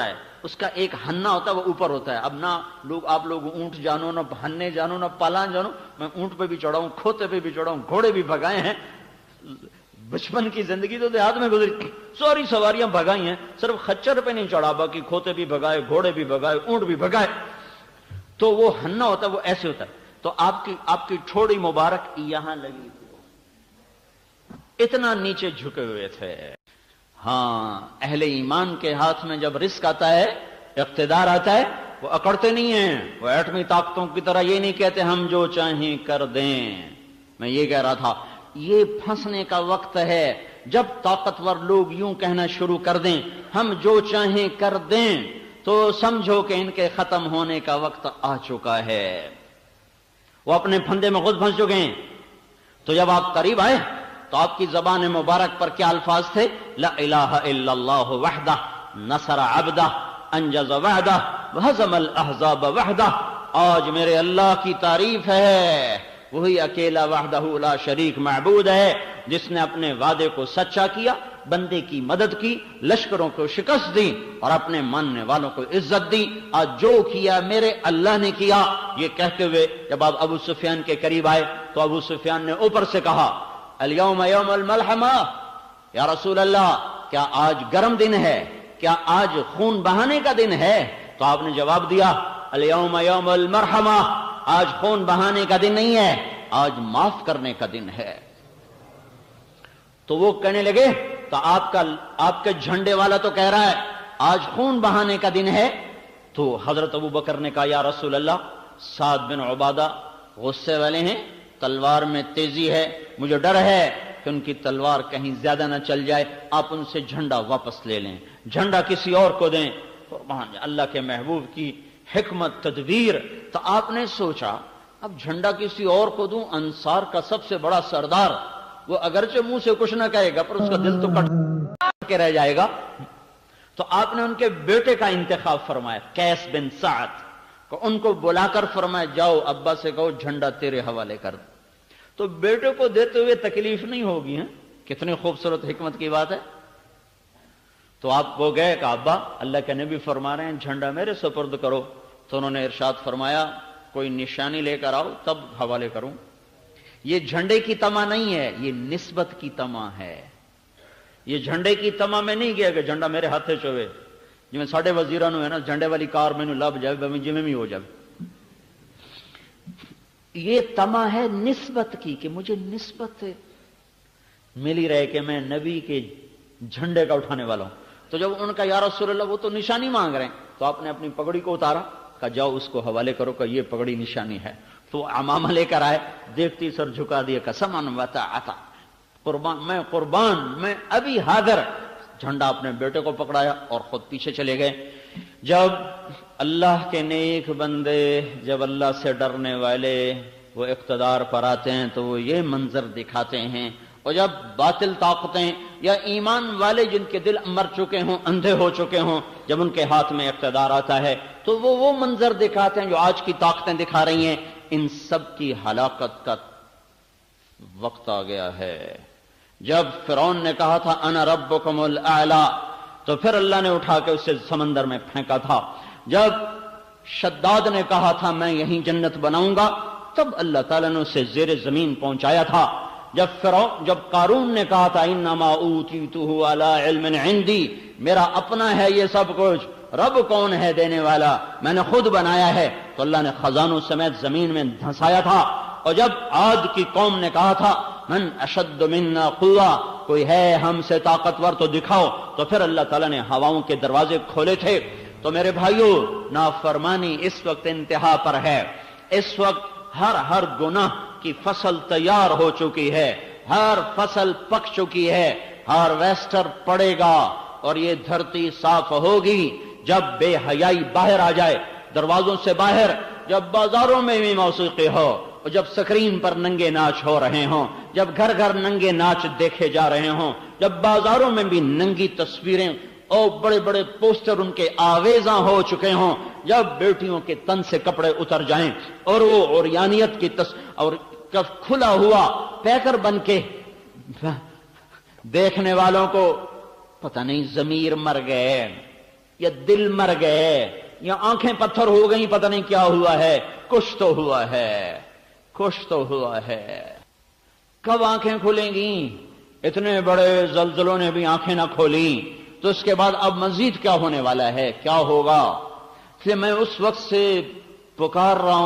اس کا ایک ہننا ہوتا ہے وہ اوپر ہوتا ہے. اب نہ آپ لوگ اونٹ جانو نہ ہننے جانو نہ پالان جانو. میں اونٹ پہ بھی چڑھا ہوں, کھوتے پہ بھی چڑھا ہوں, گھوڑے بھی بھگائے ہیں. بچپن کی زندگی تو دیہات میں گزری, ساری سواریاں بھگائی ہیں, صرف خچر پہ نہیں چڑھا, باقی کھوتے بھی بھگائے, گھوڑے بھی بھگائے, اونٹ بھی بھگائے. تو وہ ہننا ہوتا ہے وہ ایسے ہوتا ہے. تو آپ کی ٹھوڑی مبارک یہاں لگی تھی, اتنا نیچے جھکے ہوئے تھے. ہاں, اہل ایمان کے ہاتھ میں جب رزق آتا ہے, اقتدار آتا ہے, وہ اکڑتے نہیں ہیں. وہ ایٹمی طاقتوں کی طرح یہ نہیں کہتے ہم جو چاہیں کر دیں. میں یہ کہہ رہا تھا, یہ پھنسنے کا وقت ہے جب طاقتور لوگ یوں کہنا شروع کر دیں ہم جو چاہیں کر دیں, تو سمجھو کہ ان کے ختم ہونے کا وقت آ چکا ہے. وہ اپنے پھندے میں خود پھنس چکے ہیں. تو جب آپ قریب آئے تو آپ کی زبان مبارک پر کیا الفاظ تھے؟ لا الہ الا اللہ وحدہ نصر عبدہ انجز وعدہ وہزم الاحزاب وحدہ. آج میرے اللہ کی تعریف ہے, وہی اکیلا وحدہ لا شریک معبود ہے جس نے اپنے وعدے کو سچا کیا, بندے کی مدد کی, لشکروں کو شکست دی اور اپنے ماننے والوں کو عزت دی. آج جو کیا میرے اللہ نے کیا. یہ کہتے ہوئے جب آپ ابو سفیان کے قریب آئے تو ابو سفیان نے اوپر سے کہا الیوم یوم الملحمہ, یا رسول اللہ کیا آج گرم دن ہے, کیا آج خون بہانے کا دن ہے؟ تو آپ نے جواب دیا الیوم یوم المرحمہ, آج خون بہانے کا دن نہیں ہے, آج معاف کرنے کا دن ہے. تو وہ کہنے لگے تو آپ کے جھنڈے والا تو کہہ رہا ہے آج خون بہانے کا دن ہے. تو حضرت ابو بکر نے کہا یا رسول اللہ, سعد بن عبادہ غصے والے ہیں, تلوار میں تیزی ہے, مجھے ڈر ہے کہ ان کی تلوار کہیں زیادہ نہ چل جائے, آپ ان سے جھنڈا واپس لے لیں, جھنڈا کسی اور کو دیں. قربان اللہ کے محبوب کی حکمت تدبیر. تو آپ نے سوچا اب جھنڈا کسی اور کو دوں, انصار کا سب سے بڑا سردار, وہ اگرچہ منہ سے کچھ نہ کہے گا پر اس کا دل تو کٹ کے رہ جائے گا. تو آپ نے ان کے بیٹے کا انتخاب فرمایا, قیس بن سعد کو, ان کو بلا کر فرمایا جاؤ ابا سے کہو جھنڈا تیرے حوالے کر دو. تو بیٹے کو دیتے ہوئے تکلیف نہیں ہوگی. ہیں کتنی خوبصورت حکمت کی بات ہے. تو آپ وہ گئے کہ ابا اللہ کے نبی فرما رہے ہیں جھنڈا میرے سپرد کرو. تو انہوں نے ارشاد فرمایا کوئی نشانی لے کر آؤ تب حوالے کروں. یہ جھنڈے کی تما نہیں ہے, یہ نسبت کی تما ہے. یہ جھنڈے کی تما میں نہیں گیا کہ جھنڈا میرے ہاتھ چوے, جی میں ساڑھے وزیرانو ہے نا جھنڈے والی کار میں لب جائے جی میں بھی ہو جائے. یہ تما ہے نسبت کی کہ مجھے نسبت ملی رہے کہ میں نبی کے جھنڈے کا اٹھانے والا ہوں. تو جب ان کا یا رسول اللہ وہ تو نشانی مانگ رہے ہیں, تو آپ نے اپنی پگڑی کو اتارا, کہا جاؤ اس کو حوالے کرو کہ یہ پگڑی نشانی ہے. تو عمامہ لے کر آئے, دیکھتی سر جھکا دیا, قسم وطاعتا, قربان میں ابھی حاضر. جھنڈا اپنے بیٹے کو پکڑایا اور خود پیچھے چلے گئے. جب اللہ کے نیک بندے, جب اللہ سے ڈرنے والے وہ اقتدار پر آتے ہیں تو وہ یہ منظر دکھاتے ہیں. اور جب باطل طاقتیں یا ایمان والے جن کے دل مر چکے ہوں, اندھے ہو چکے ہوں, جب ان کے ہاتھ میں اقتدار آتا ہے تو وہ منظر دکھاتے ہیں جو آج کی طاقتیں دکھا رہی ہیں. ان سب کی ہلاکت کا وقت آ گیا ہے. جب فرعون نے کہا تھا انا ربکم الاعلی, تو پھر اللہ نے اٹھا کے اسے سمندر میں پھینکا تھا. جب شداد نے کہا تھا میں یہیں جنت بناؤں گا, تب اللہ تعالیٰ نے اسے زیر زمین پہنچایا تھا. جب قارون نے کہا تھا انما اوتیتہ علی علم عندی, میرا اپنا ہے یہ سب کچھ, رب کون ہے دینے والا, میں نے خود بنایا ہے, تو اللہ نے خزانوں سمیت زمین میں دھنسایا تھا. اور جب عاد کی قوم نے کہا تھا من اشد منا قوہ, کوئی ہے ہم سے طاقتور تو دکھاؤ, تو پھر اللہ تعالیٰ نے ہواؤں کے دروازے کھولے تھے. تو میرے بھائیو, نافرمانی اس وقت انتہا پر ہے. اس وقت ہر گناہ کی فصل تیار ہو چکی ہے, ہر فصل پک چکی ہے, ہارویسٹر پڑے گا اور یہ دھرتی صاف ہوگی جب بے حیائی باہر آ جائے دروازوں سے باہر, جب بازاروں میں بھی موسیقی ہو, اور جب سکرین پر ننگے ناچ ہو رہے ہوں, جب گھر گھر ننگے ناچ دیکھے جا رہے ہوں, جب بازاروں میں بھی ننگی تصویریں اور بڑے بڑے پوسٹر ان کے آویزاں ہو چکے ہوں, جب بیٹیوں کے تن سے کپڑے اتر جائیں اور وہ عریانیت کی اور کھلا ہوا پیکر بن کے دیکھنے والوں کو پتہ نہیں ضمیر مر گئے, یا دل مر گئے یا آنکھیں پتھر ہو گئیں، پتہ نہیں کیا ہوا ہے، کچھ تو ہوا ہے، کچھ تو ہوا ہے۔ کب آنکھیں کھلیں گی؟ اتنے بڑے زلزلوں نے بھی آنکھیں نہ کھولیں، تو اس کے بعد اب مزید کیا ہونے والا ہے، کیا ہوگا؟ اس لیے میں اس وقت سے پکار رہا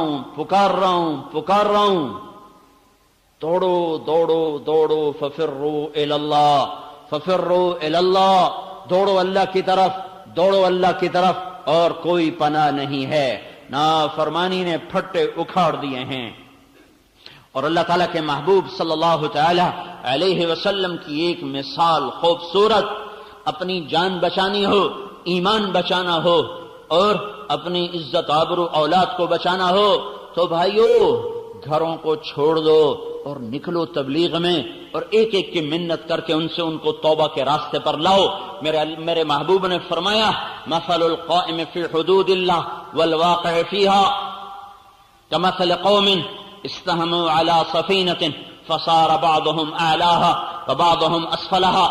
ہوں، دوڑو دوڑو دوڑو، ففروا الی اللہ، ففروا الی اللہ، دوڑو اللہ کی طرف، دوڑو اللہ کی طرف، اور کوئی پناہ نہیں ہے۔ نافرمانی نے پھٹے اکھاڑ دیے ہیں، اور اللہ تعالیٰ کے محبوب صلی اللہ تعالی علیہ وسلم کی ایک مثال خوبصورت، اپنی جان بچانی ہو، ایمان بچانا ہو، اور اپنی عزت آبرو اولاد کو بچانا ہو، تو بھائیو گھروں کو چھوڑ دو اور نکلو تبلیغ میں، اور ایک ایک کی منت کر کے ان کو توبہ کے راستے پر لاؤ۔ میرے محبوب نے فرمایا مثل القائم فی حدود اللہ والواقع فیہا کمثل قوم استہموا علی سفینۃ فصار بعضهم اعلاها وبعضهم اسفلها۔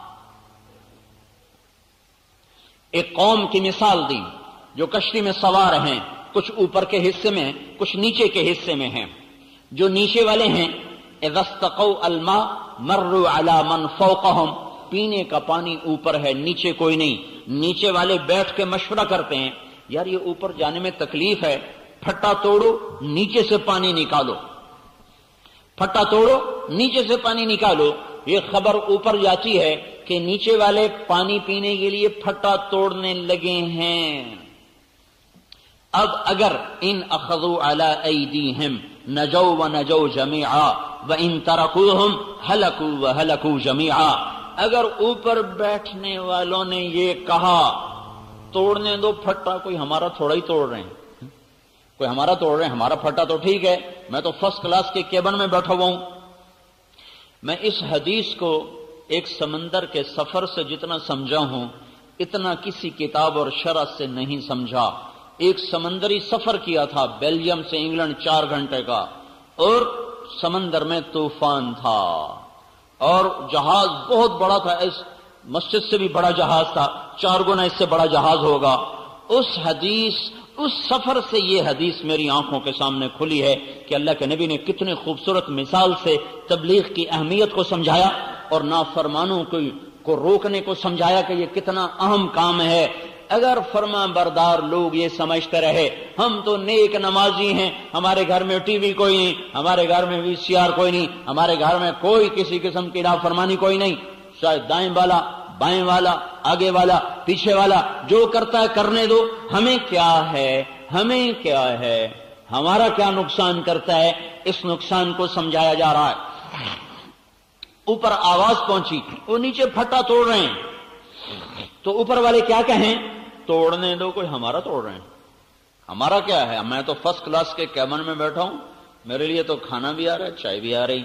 ایک قوم کی مثال دی جو کشتی میں سوار ہیں، کچھ اوپر کے حصے میں، کچھ نیچے کے حصے میں ہیں۔ جو نیچے والے ہیں اذا استقوا الماء مروا علی من فوقهم، پینے کا پانی اوپر ہے، نیچے کوئی نہیں۔ نیچے والے بیٹھ کے مشورہ کرتے ہیں، یار یہ اوپر جانے میں تکلیف ہے، پھٹا توڑو نیچے سے پانی نکالو، پھٹا توڑو نیچے سے پانی نکالو۔ یہ خبر اوپر جاتی ہے کہ نیچے والے پانی پینے کے لیے پھٹا توڑنے لگے ہیں۔ اب اگر ان اخذوا علی ایدیہم نجوا ونجوا جمیعا وان ترکوہم ہلکوا وہلکوا جمیعا، اگر اوپر بیٹھنے والوں نے یہ کہا توڑنے دو پھٹا، کوئی ہمارا تھوڑا ہی توڑ رہے ہیں، کوئی ہمارا توڑ رہے ہیں، ہمارا پھٹا تو ٹھیک ہے، میں تو فرسٹ کلاس کے کیبن میں بیٹھا ہوا ہوں۔ میں اس حدیث کو ایک سمندر کے سفر سے جتنا سمجھا ہوں اتنا کسی کتاب اور شرح سے نہیں سمجھا۔ ایک سمندری سفر کیا تھا بیلجیم سے انگلینڈ 4 گھنٹے کا، اور سمندر میں طوفان تھا، اور جہاز بہت بڑا تھا، اس مسجد سے بھی بڑا جہاز تھا، 4 گنا اس سے بڑا جہاز ہوگا۔ اس سفر سے یہ حدیث میری آنکھوں کے سامنے کھلی ہے کہ اللہ کے نبی نے کتنے خوبصورت مثال سے تبلیغ کی اہمیت کو سمجھایا، اور نافرمانوں کو روکنے کو سمجھایا کہ یہ کتنا اہم کام ہے۔ اگر فرما بردار لوگ یہ سمجھتے رہے ہم تو نیک نمازی ہیں، ہمارے گھر میں ٹی وی کوئی نہیں، ہمارے گھر میں VCR کوئی نہیں، ہمارے گھر میں کوئی کسی قسم کی نافرمانی کوئی نہیں، شاید دائیں والا بائیں والا آگے والا پیچھے والا جو کرتا ہے کرنے دو، ہمیں کیا ہے، ہمیں کیا ہے، ہمارا کیا نقصان کرتا ہے، اس نقصان کو سمجھایا جا رہا ہے۔ اوپر آواز پہنچی، وہ نیچے پھٹا توڑ رہے ہیں، تو اوپر والے کیا کہیں، توڑنے دو، کوئی ہمارا توڑ رہے ہیں، ہمارا کیا ہے، میں تو فرسٹ کلاس کے کیبن میں بیٹھا ہوں، میرے لیے تو کھانا بھی آ رہا ہے، چائے بھی آ رہی۔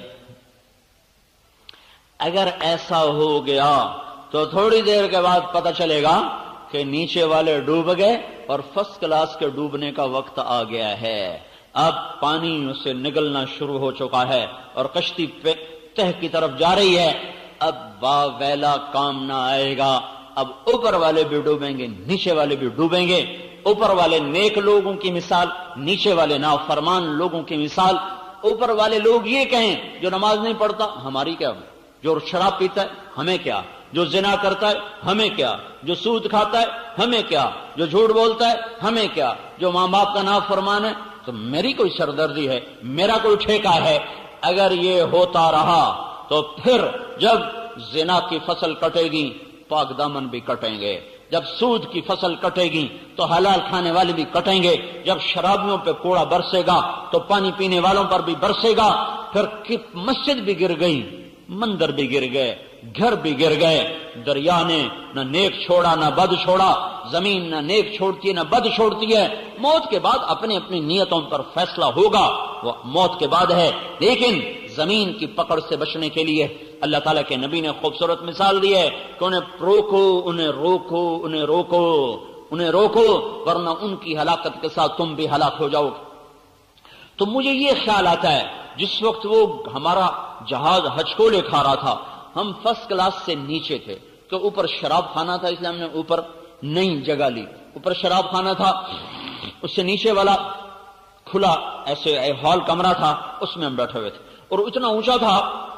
اگر ایسا ہو گیا تو تھوڑی دیر کے بعد پتہ چلے گا کہ نیچے والے ڈوب گئے اور فرسٹ کلاس کے ڈوبنے کا وقت آ گیا ہے۔ اب پانی اسے نگلنا شروع ہو چکا ہے اور کشتی تہ کی طرف جا رہی ہے۔ اب ویلا کام نہ آئے گا، اب اوپر والے بھی ڈوبیں گے، نیچے والے بھی ڈوبیں گے۔ اوپر والے نیک لوگوں کی مثال، نیچے والے نافرمان لوگوں کی مثال۔ اوپر والے لوگ یہ کہیں جو نماز نہیں پڑھتا ہماری کیا، جو شراب پیتا ہے ہمیں کیا، جو زنا کرتا ہے ہمیں کیا، جو سود کھاتا ہے ہمیں کیا، جو جھوٹ بولتا ہے ہمیں کیا، جو ماں باپ کا نافرمان ہے تو میری کوئی سردردی ہے، میرا کوئی ٹھیکہ ہے۔ اگر یہ ہوتا رہا تو پھر جب زنا کی فصل کٹے گی پاک دامن بھی کٹیں گے، جب سود کی فصل کٹے گی تو حلال کھانے والے بھی کٹیں گے، جب شرابیوں پہ کوڑا برسے گا تو پانی پینے والوں پر بھی برسے گا۔ پھر مسجد بھی گر گئی، مندر بھی گر گئے، گھر بھی گر گئے۔ دریا نے نہ نیک چھوڑا نہ بد چھوڑا، زمین نہ نیک چھوڑتی ہے نہ بد چھوڑتی ہے۔ موت کے بعد اپنی اپنی نیتوں پر فیصلہ ہوگا، وہ موت کے بعد ہے۔ لیکن زمین کی پکڑ سے بچنے کے لیے اللہ تعالیٰ کے نبی نے خوبصورت مثال دی ہے کہ انہیں روکو، انہیں روکو، انہیں روکو، انہیں روکو، ورنہ ان کی ہلاکت کے ساتھ تم بھی ہلاک ہو جاؤ۔ تو مجھے یہ خیال آتا ہے جس وقت وہ ہمارا جہاز ہچکولے کھا رہا تھا، ہم فرسٹ کلاس سے نیچے تھے، کہ اوپر شراب کھانا تھا اس لیے ہم نے اوپر نئی جگہ لی، اوپر شراب خانہ تھا، اس سے نیچے والا کھلا ایسے ہال کمرہ تھا، اس میں ہم بیٹھے ہوئے تھے، اور اتنا اونچا تھا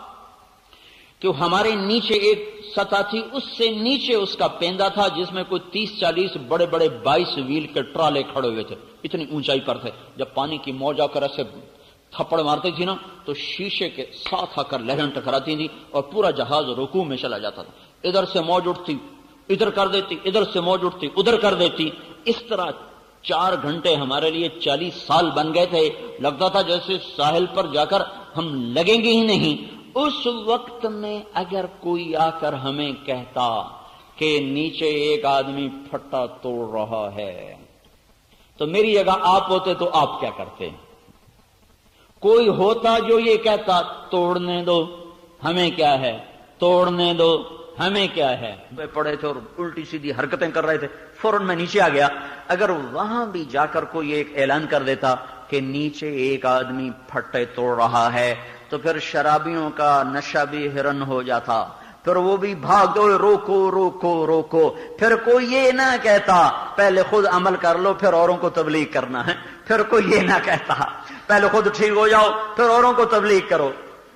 کہ ہمارے نیچے ایک سطح تھی، اس سے نیچے اس کا پیندا تھا جس میں کوئی 30-40 بڑے بڑے 22 ویل کے ٹرالے کھڑے ہوئے تھے، اتنی اونچائی پر تھے۔ جب پانی کی موج آ کر ایسے تھپڑ مارتی تھی نا تو شیشے کے ساتھ آ کر لہریں ٹکراتی تھی اور پورا جہاز رکوع میں چلا جاتا تھا۔ ادھر سے موج اٹھتی ادھر کر دیتی، ادھر سے موج اٹھتی ادھر کر دیتی، اس طرح 4 گھنٹے ہمارے لیے 40 سال بن گئے تھے۔ لگتا تھا جیسے ساحل پر جا کر ہم لگیں گے ہی نہیں۔ اس وقت میں اگر کوئی آ کر ہمیں کہتا کہ نیچے ایک آدمی پھٹا توڑ رہا ہے تو میری جگہ آپ ہوتے تو آپ کیا کرتے؟ کوئی ہوتا جو یہ کہتا توڑنے دو ہمیں کیا ہے، توڑنے دو ہمیں کیا ہے، پڑے تھے اور الٹی سیدھی حرکتیں کر رہے تھے، فوراً میں نیچے آ گیا۔ اگر وہاں بھی جا کر کوئی ایک اعلان کر دیتا کہ نیچے ایک آدمی پھٹے توڑ رہا ہے تو پھر شرابیوں کا نشہ بھی ہرن ہو جاتا، پھر وہ بھی بھاگ دو، روکو روکو روکو۔ پھر کوئی یہ نہ کہتا پہلے خود عمل کر لو پھر اوروں کو تبلیغ کرنا ہے، پھر کوئی یہ نہ کہتا پہلے خود ٹھیک ہو جاؤ پھر اوروں کو تبلیغ کرو۔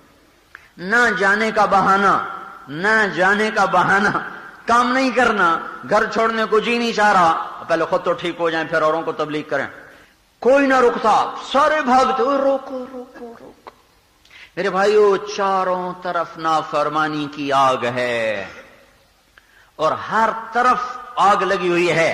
نہ جانے کا بہانہ، نہ جانے کا بہانہ، کام نہیں کرنا، گھر چھوڑنے کو جی نہیں چاہ رہا، پہلے خود تو ٹھیک ہو جائیں پھر اوروں کو تبلیغ کریں۔ کوئی نہ رکتا، سارے بھاگتے ہوئے روکو روکو روکو۔ میرے بھائیو، چاروں طرف نافرمانی کی آگ ہے اور ہر طرف آگ لگی ہوئی ہے۔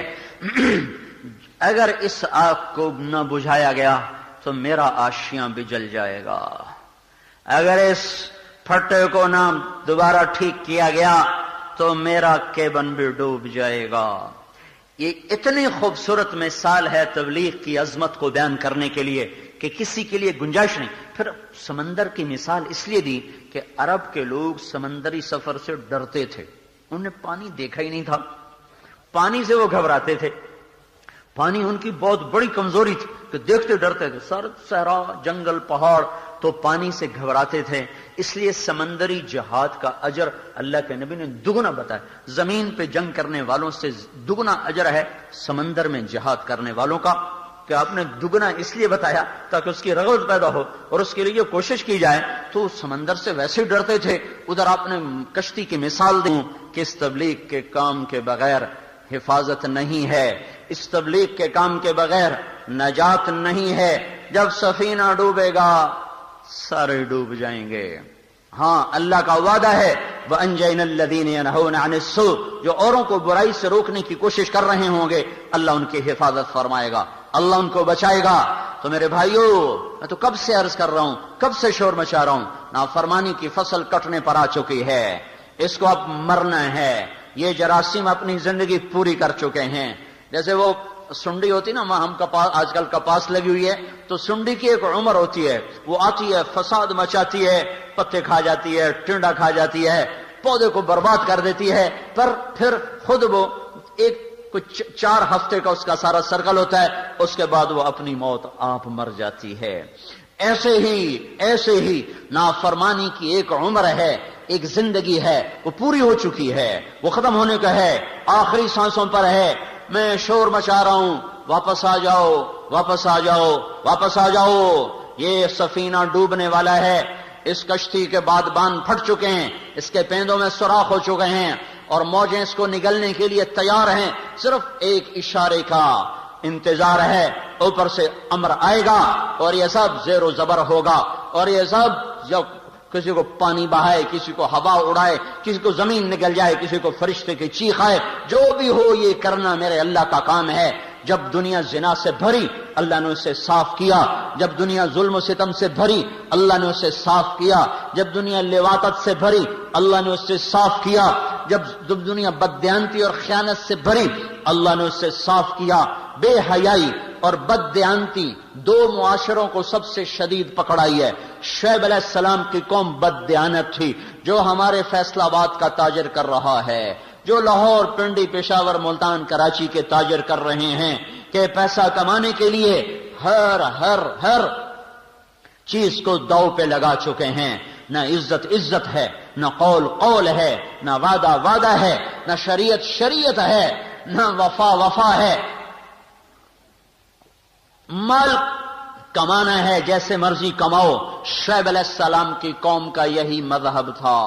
اگر اس آگ کو نہ بجھایا گیا تو میرا آشیاں بھی جل جائے گا، اگر اس پھٹے کو نہ دوبارہ ٹھیک کیا گیا تو میرا کیبن بھی ڈوب جائے گا۔ یہ اتنی خوبصورت مثال ہے تبلیغ کی عظمت کو بیان کرنے کے لیے کہ کسی کے لیے گنجائش نہیں۔ پھر سمندر کی مثال اس لیے دی کہ عرب کے لوگ سمندری سفر سے ڈرتے تھے، انہوں نے پانی دیکھا ہی نہیں تھا، پانی سے وہ گھبراتے تھے، پانی ان کی بہت بڑی کمزوری تھی کہ دیکھتے ڈرتے تھے، سرد صحرا جنگل پہاڑ تو پانی سے گھبراتے تھے۔ اس لیے سمندری جہاد کا اجر اللہ کے نبی نے دگنا بتایا، زمین پہ جنگ کرنے والوں سے دگنا اجر ہے سمندر میں جہاد کرنے والوں کا، کہ آپ نے دگنا اس لیے بتایا تاکہ اس کی رغبت پیدا ہو اور اس کے لیے کوشش کی جائے۔ تو سمندر سے ویسے ڈرتے تھے، ادھر آپ نے کشتی کی مثال دی کہ اس تبلیغ کے کام کے بغیر حفاظت نہیں ہے، اس تبلیغ کے کام کے بغیر نجات نہیں ہے۔ جب سفینہ ڈوبے گا سارے ڈوب جائیں گے۔ ہاں، اللہ کا وعدہ ہے وَأَنْجَيْنَا الَّذِينَ يَنْهَوْنَ عَنِ السُّوءِ، جو اوروں کو برائی سے روکنے کی کوشش کر رہے ہوں گے اللہ ان کی حفاظت فرمائے گا، اللہ ان کو بچائے گا۔ تو میرے بھائیو، میں تو کب سے عرض کر رہا ہوں، کب سے شور مچا رہا ہوں، نافرمانی کی فصل کٹنے پر آ چکی ہے، اس کو اب مرنا ہے۔ یہ جراثیم اپنی زندگی پوری کر چکے ہیں۔ جیسے وہ سنڈی ہوتی نا، ہم کپاس آج کل کپاس لگی ہوئی ہے تو سنڈی کی ایک عمر ہوتی ہے، وہ آتی ہے فساد مچاتی ہے، پتے کھا جاتی ہے، ٹنڈا کھا جاتی ہے، پودے کو برباد کر دیتی ہے، پر پھر خود وہ ایک کچھ 4 ہفتے کا اس کا سارا سرکل ہوتا ہے، اس کے بعد وہ اپنی موت آپ مر جاتی ہے۔ ایسے ہی نافرمانی کی ایک عمر ہے، ایک زندگی ہے، وہ پوری ہو چکی ہے، وہ ختم ہونے کا ہے، آخری سانسوں پر ہے۔ میں شور مچا رہا ہوں، واپس آ جاؤ واپس آ جاؤ واپس آ جاؤ، یہ سفینہ ڈوبنے والا ہے، اس کشتی کے بعد باندھ پھٹ چکے ہیں، اس کے پیندوں میں سوراخ ہو چکے ہیں اور موجیں اس کو نگلنے کے لیے تیار ہیں، صرف ایک اشارے کا انتظار ہے، اوپر سے امر آئے گا اور یہ سب زیر و زبر ہوگا، اور یہ سب جب کسی کو پانی بہائے، کسی کو ہوا اڑائے، کسی کو زمین نگل جائے، کسی کو فرشتے کی چیخ آئے، جو بھی ہو یہ کرنا میرے اللہ کا کام ہے۔ جب دنیا زنا سے بھری اللہ نے اسے صاف کیا، جب دنیا ظلم و ستم سے بھری اللہ نے اسے صاف کیا، جب دنیا لواطت سے بھری اللہ نے اسے صاف کیا، جب دنیا بددیانتی اور خیانت سے بھری اللہ نے اسے صاف کیا۔ بے حیائی اور بددیانتی 2 معاشروں کو سب سے شدید پکڑائی ہے۔ شعیب علیہ السلام کی قوم بددیانت تھی، جو ہمارے فیصل آباد کا تاجر کر رہا ہے، جو لاہور، پنڈی، پشاور، ملتان، کراچی کے تاجر کر رہے ہیں کہ پیسہ کمانے کے لیے ہر چیز کو داؤ پہ لگا چکے ہیں۔ نہ عزت ہے، نہ قول ہے، نہ وعدہ ہے، نہ شریعت ہے۔ نہ وفا ہے. مال کمانا ہے جیسے مرضی کماؤ. شعیب علیہ السلام کی قوم کا یہی مذہب تھا.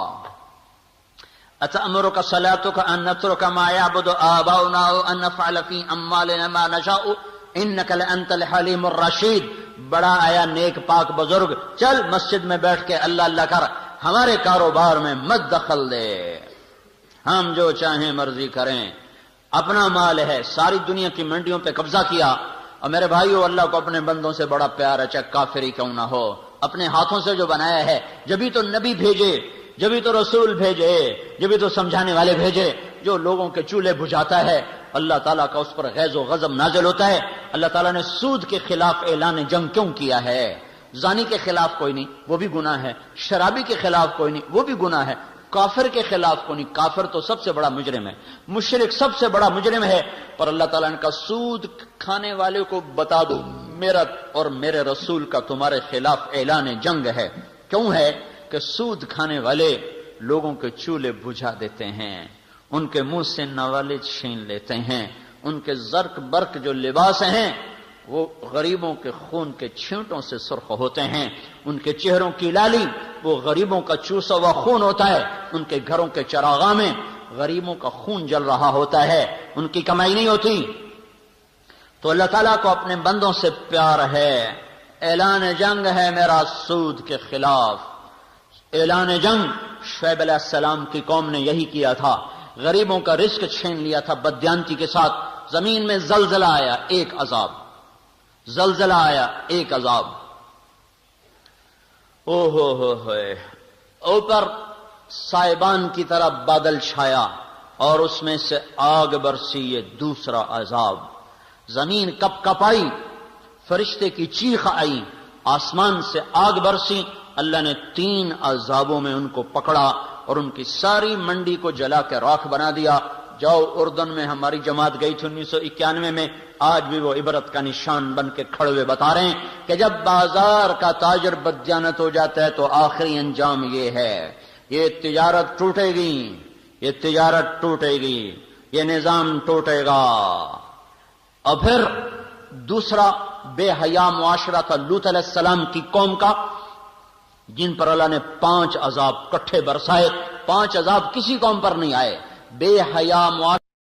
اتأمرک صلاتک ان نترک ما یعبد آباؤنا ان نفعل فی اموالنا ما نشاء انک لانت الحلیم الرشید. بڑا آیا نیک پاک بزرگ، چل مسجد میں بیٹھ کے اللہ اللہ کر، ہمارے کاروبار میں مت دخل دے، ہم جو چاہیں مرضی کریں. اپنا مال ہے، ساری دنیا کی منڈیوں پہ قبضہ کیا. اور میرے بھائیو، اللہ کو اپنے بندوں سے بڑا پیار ہے، چاہے کافر ہی کیوں نہ ہو. اپنے ہاتھوں سے جو بنایا ہے، جبھی تو نبی بھیجے، جبھی تو رسول بھیجے، جبھی تو سمجھانے والے بھیجے. جو لوگوں کے چولہے بجھاتا ہے، اللہ تعالیٰ کا اس پر غیظ و غضب نازل ہوتا ہے. اللہ تعالیٰ نے سود کے خلاف اعلان جنگ کیوں کیا ہے؟ زانی کے خلاف کوئی نہیں، وہ بھی گناہ ہے. شرابی کے خلاف کوئی نہیں، وہ بھی گناہ ہے. کافر کے خلاف کوئی نہیں، کافر تو سب سے بڑا مجرم ہے، مشرک سب سے بڑا مجرم ہے. پر اللہ تعالیٰ نے کہا سود کھانے والے کو بتا دو میرا اور میرے رسول کا تمہارے خلاف اعلان جنگ ہے. کیوں ہے؟ کہ سود کھانے والے لوگوں کے چولہے بجھا دیتے ہیں، ان کے منہ سے نوالے چھین لیتے ہیں، ان کے زرق برق جو لباس ہیں وہ غریبوں کے خون کے چھینٹوں سے سرخ ہوتے ہیں، ان کے چہروں کی لالی وہ غریبوں کا چوسا ہوا خون ہوتا ہے، ان کے گھروں کے چراغاں میں غریبوں کا خون جل رہا ہوتا ہے، ان کی کمائی نہیں ہوتی. تو اللہ تعالیٰ کو اپنے بندوں سے پیار ہے. اعلان جنگ ہے میرا سود کے خلاف. اعلان جنگ شعیب علیہ السلام کی قوم نے یہی کیا تھا. غریبوں کا رزق چھین لیا تھا بددیانتی کے ساتھ. زمین میں زلزلہ آیا، ایک عذاب. زلزلہ آیا، ایک عذاب. او ہو اوپر سائبان کی طرح بادل چھایا اور اس میں سے آگ برسی، یہ دوسرا عذاب. زمین کپ کپائی، فرشتے کی چیخ آئی، آسمان سے آگ برسی. اللہ نے 3 عذابوں میں ان کو پکڑا اور ان کی ساری منڈی کو جلا کے راکھ بنا دیا. جاؤ اردن میں ہماری جماعت گئی تھی 1991 میں، آج بھی وہ عبرت کا نشان بن کے کھڑے ہوئے بتا رہے ہیں کہ جب بازار کا تاجر بددیانت ہو جاتا ہے تو آخری انجام یہ ہے، یہ تجارت ٹوٹے گی، یہ تجارت ٹوٹے گی، یہ نظام ٹوٹے گا. اور پھر دوسرا بے حیا معاشرہ تھا لوط علیہ السلام کی قوم کا، جن پر اللہ نے 5 عذاب کٹھے برسائے. 5 عذاب کسی قوم پر نہیں آئے. بے حیا معاشرہ